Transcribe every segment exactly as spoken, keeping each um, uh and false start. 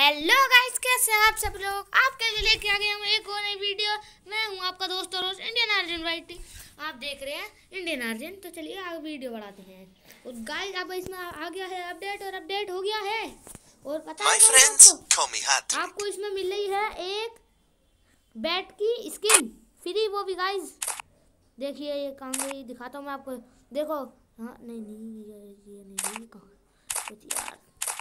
Hello guys, कैसे हैं आप सब लोग। आपके लिए लेके आ गए हम एक और नई वीडियो। मैं हूं आपका दोस्त और इंडियन आर्जन वाइटी। आप देख रहे हैं इंडियन आर्जन। तो चलिए आगे वीडियो बढ़ाते हैं। और गाइस अब इसमें आ गया है अपडेट और अपडेट हो गया है। और पता है आपको, आपको इसमें मिल रही है एक बैट की स्किन फ्री, वो भी गाइस देखिए। ये कहाँ गई, दिखाता हूँ मैं आपको। देखो, हाँ नहीं नहीं ये ये नहीं, कहाँ यार,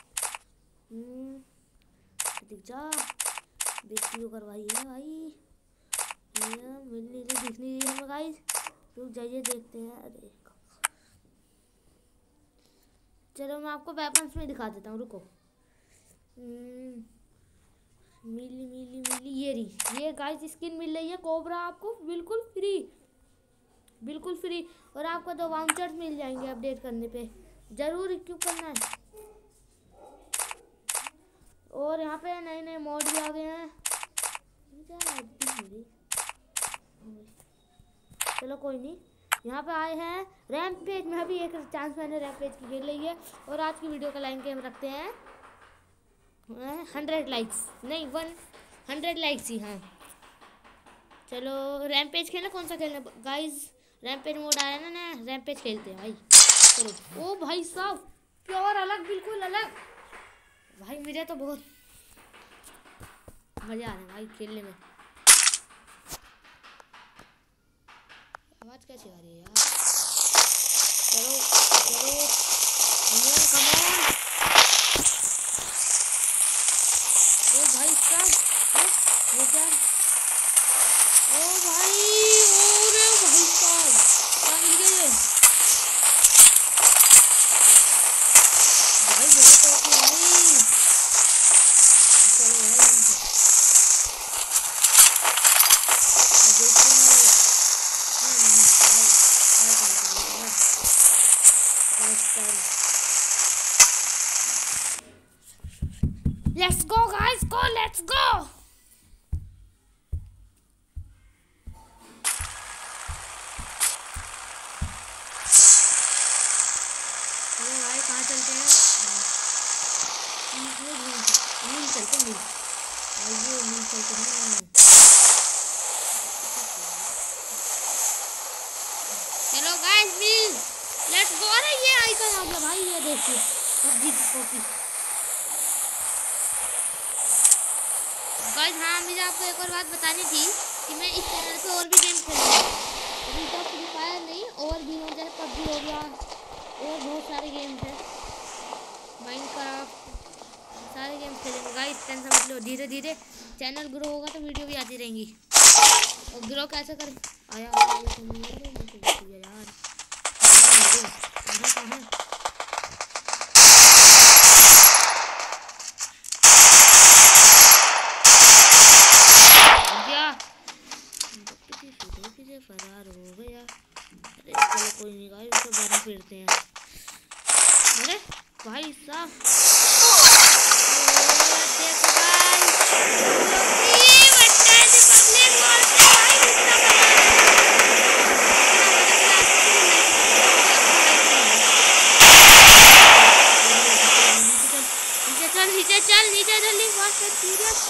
दिख जा, बेइज्जती करवाई है भाई। ये मिलनी तो दिख नहीं रही है गाइस। रुक जाइए, देखते हैं। अरे चलो मैं आपको वेपन्स में दिखा देता हूँ, रुको। मिली मिली मिली ये रही, ये गाइस स्किन मिल रही है कोबरा आपको बिल्कुल फ्री, बिल्कुल फ्री। और आपको दो वाउचर्स मिल जाएंगे अपडेट करने पे। जरूर क्यों करना है। और यहाँ पे नए नए मोड भी आ गए हैं। चलो कोई नहीं, यहाँ पे आए हैं रैम्पेज में। अभी एक चांस मैंने रैम्पेज की खेल ली है। और आज की वीडियो का लाइन के हम रखते हैं हंड्रेड लाइक्स, नहीं वन हंड्रेड लाइक्स ही। हाँ चलो रैम्पेज खेलना, कौन सा खेलना गाइज। रैम्पेज मोड आया ना ना, रैम्पेज खेलते हैं भाई। चलो ओ भाई साहब, प्योर अलग, बिल्कुल अलग भाई। मुझे तो बहुत मजा आ रहा है भाई खेलने में। आवाज कैसी आ रही है यार। चलो चलो कम ऑन। ओ भाई साहब, ये क्या। ओ भाई, ओरे भाई साहब, क्या मिल गया ये भाई। बहुत ओके भाई। चलो भाई Let's go guys, go, let's go। चलो भाई कहाँ चलते हैं। मिल चलते मिल, आइए मिल चलते हैं। चलो गाइस मिल, लेट्स गो। अरे ये आइकन आ गया भाई, ये देखिए पबजी की कॉपी गाइस। हाँ मुझे आपको एक और बात बतानी थी कि मैं इस चैनल पे और भी गेम खेलूँगा। अभी तो फ्री फायर नहीं, और भी हो जाए, पबजी हो गया, और बहुत सारे गेम्स हैं, माइनक्राफ्ट, सारे गेम्स खेलेंगे गाइस। टेंशन मत लो, धीरे धीरे चैनल ग्रो होगा तो वीडियो भी आती रहेंगी। और ग्रो कैसे करें, आया यार कहाँ है। फरार हो गया। अरे चलो कोई नहीं गाइस, उसको बाहर फिरते हैं। अरे भाई साहब, देखो गाइस, ये बच्चा ऐसे पब्लिक बोलते हैं भाई, कितना नीचे चल, नीचे चल, नीचे जल्दी फास्ट सीरियस।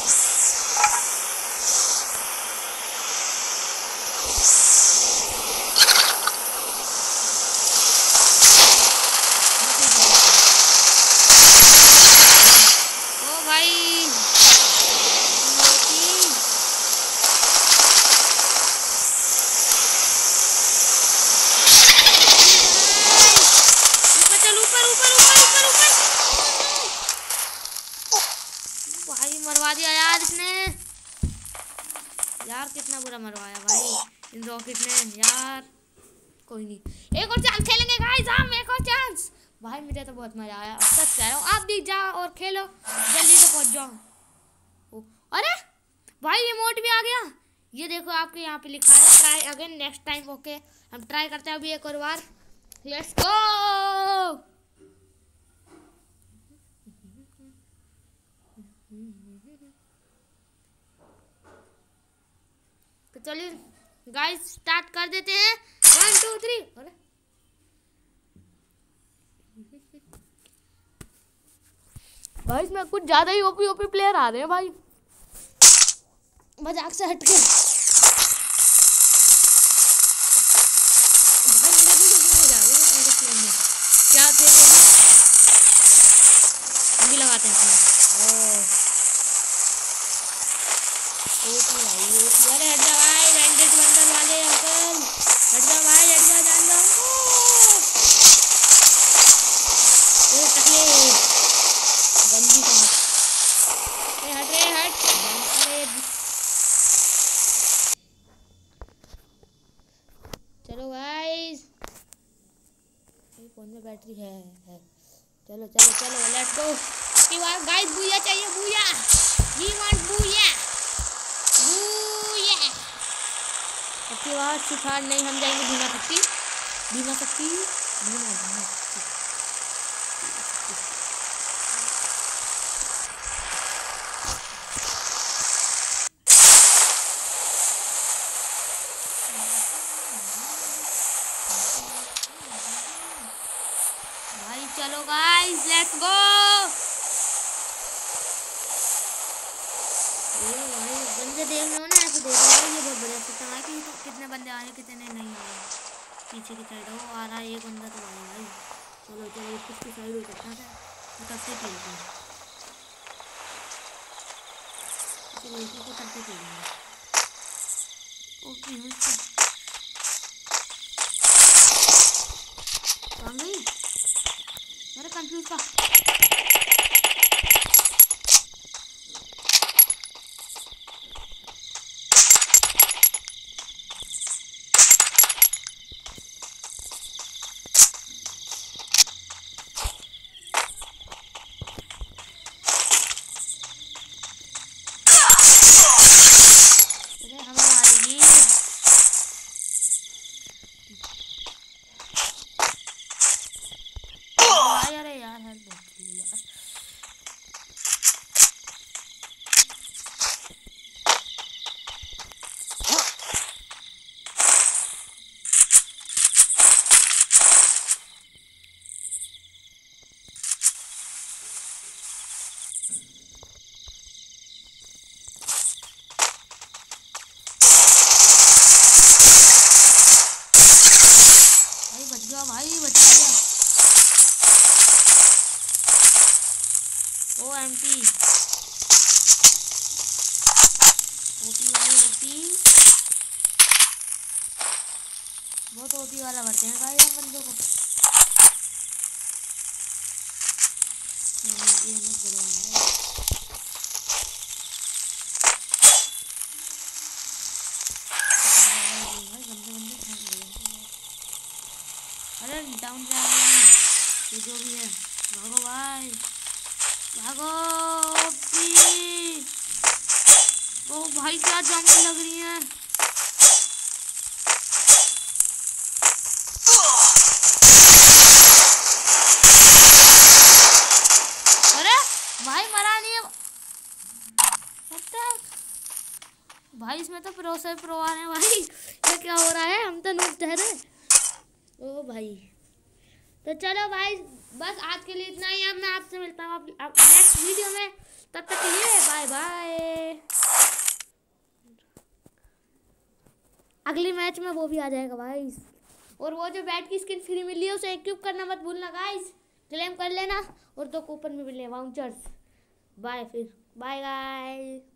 मरवा दिया यार इसने, यार कितना बुरा मरवाया भाई इन रॉकेट ने यार। कोई नहीं, एक और चांस खेलेंगे गाइस हम, एक और चांस भाई। मुझे तो बहुत मजा आया, सच कह रहा हूँ। आप भी जाओ और खेलो, जल्दी से पहुंच जाओ। अरे भाई ये मोड भी आ गया, ये देखो आपके यहाँ पे लिखा है try again next time. Okay हम ट्राई करते हैं अभी एक और बार। Let's go. तो चलिए गाइस स्टार्ट कर देते हैं। One two three. अरे भाई इसमें कुछ ज्यादा ही ओपी ओपी प्लेयर आ रहे हैं भाई, मजाक से हटके। भाई मेरे भी मजा आ गया एरोप्लेन में। क्या थे वो भी, हम भी लगाते हैं अपने। ओ ओपी भाई ओपी। अरे हट जा भाई बैंडेड बंडल वाले अंकल, हट जा भाई, हट जा, जान दो हमको। ये टकले गंदी का हाथ, ए हट रे हट। अरे चलो गाइस, फोन में बैटरी है, है। चलो चलो चलो लेट्स गो। की बार गाइस बूया चाहिए, booyah, we want booyah booyah. की बार सिखार नहीं, हम जाएंगे भीमा शक्ति, भीमा शक्ति, भीमा भीमा शक्ति। भाई चलो गाइस लेट्स गो। ये भाई बंदे देख लो ना, ऐसे देख लो, ये बहुत बढ़िया सिस्टम है कि कितने बंदे आ रहे हैं कितने नहीं आ रहे। पीछे की साइड वो आ रहा है, एक बंदा तो आया भाई। चलो चलो इसकी साइड हो सकता है, करते खेलते हैं, चलो इसी को करते खेलेंगे। ओके कौन गई, मेरा कंफ्यूज था। भाई बचा लिया। ओ एम पी ओपी वाली ओपी, बहुत ओपी वाला भरते हैं भाई हम बंदों को। ये लोग बढ़िया है। अरे डाउन जा ये जो भी है, भागो भाई भागो। ओ भाई क्या जंप लग रही है। अरे भाई मरा नहीं है भाई, इसमें तो प्रो से प्रो आ रहे हैं भाई। ये क्या हो रहा है, हम तो नूब ठहरे। ओ भाई तो चलो भाई बस आज के लिए इतना ही। अब मैं आपसे मिलता हूँ नेक्स्ट वीडियो में, तब तक के लिए बाय बाय। अगली मैच में वो भी आ जाएगा भाई। और वो जो बैट की स्किन फ्री मिली है उसे इक्विप करना मत भूलना गाइस, क्लेम कर लेना। और दो कूपन में मिले वाउचर्स। बाय फिर बाय गाइस।